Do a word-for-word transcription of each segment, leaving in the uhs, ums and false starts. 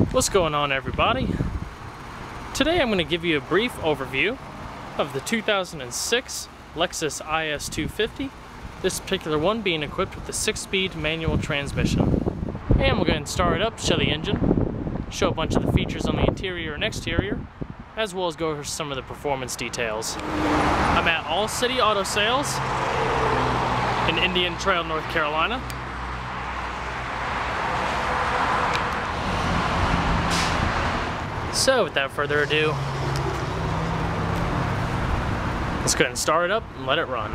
What's going on, everybody? Today I'm going to give you a brief overview of the two thousand six Lexus I S two fifty, this particular one being equipped with a six-speed manual transmission. And we'll go ahead and start it up, show the engine, show a bunch of the features on the interior and exterior, as well as go over some of the performance details. I'm at All City Auto Sales in Indian Trail, North Carolina. So without further ado, let's go ahead and start it up and let it run.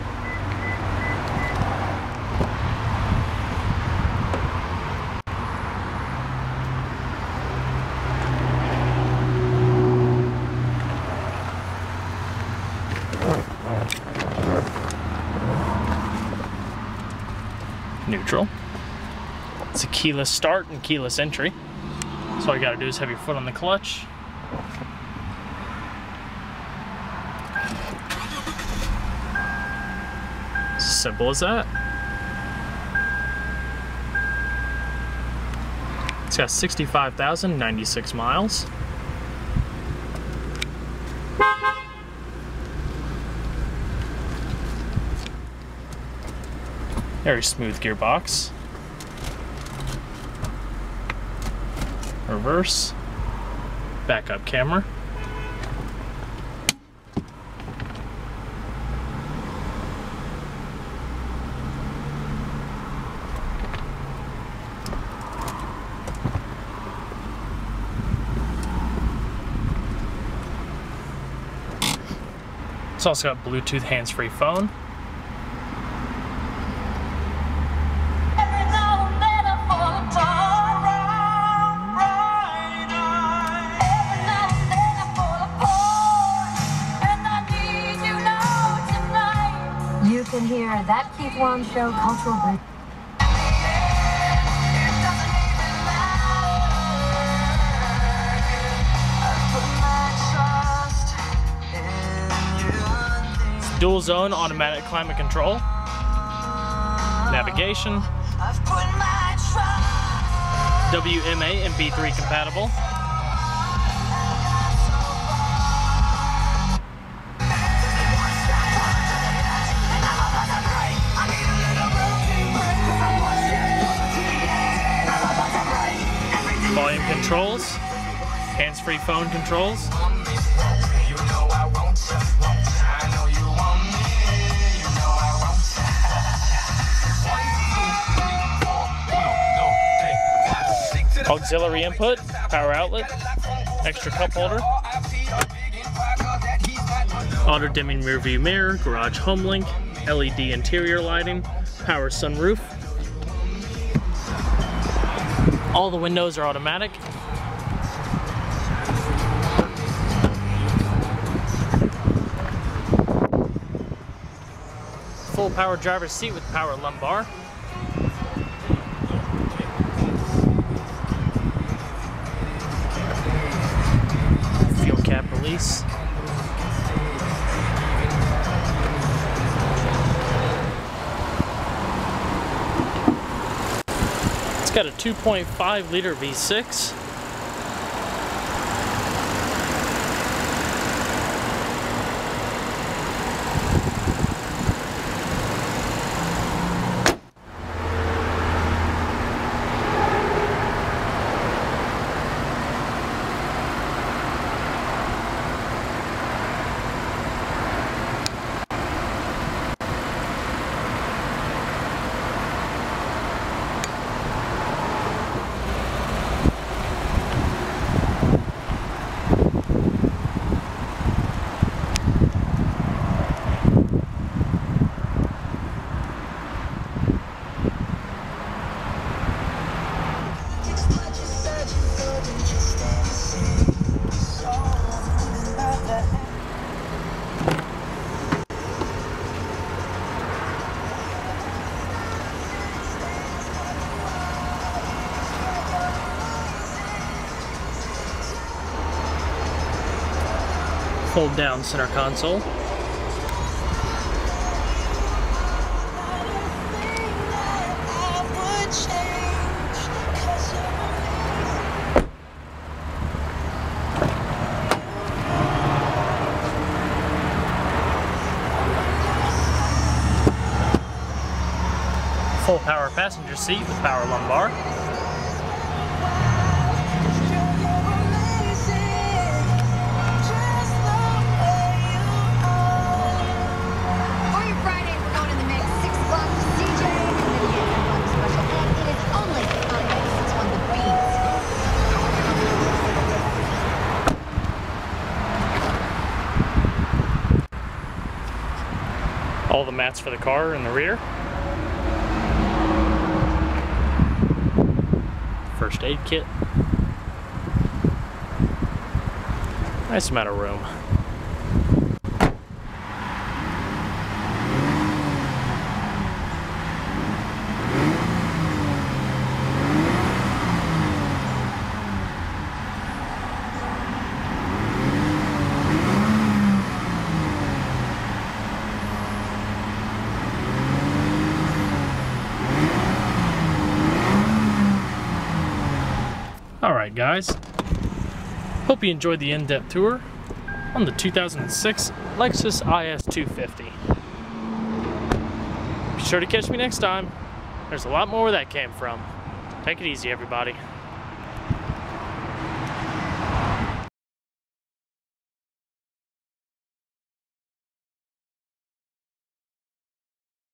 Neutral. It's a keyless start and keyless entry. So all you gotta do is have your foot on the clutch. It's as simple as that. It's got sixty-five thousand ninety-six miles. Very smooth gearbox. Reverse, backup camera, it's also got Bluetooth hands-free phone. You can hear That Keith Wan Show cultural group. It's dual zone automatic climate control, navigation, W M A and B three compatible. Volume controls, hands-free phone controls. Auxiliary input, power outlet, extra cup holder, auto dimming rear view mirror, garage home link, L E D interior lighting, power sunroof. All the windows are automatic. Full power driver's seat with power lumbar. Fuel cap release. It's got a two point five liter V six. Fold down center console. full power passenger seat with power lumbar. All the mats for the car in the rear. First aid kit. Nice amount of room. Alright guys, hope you enjoyed the in-depth tour on the two thousand six Lexus I S two fifty. Be sure to catch me next time. There's a lot more where that came from. Take it easy everybody.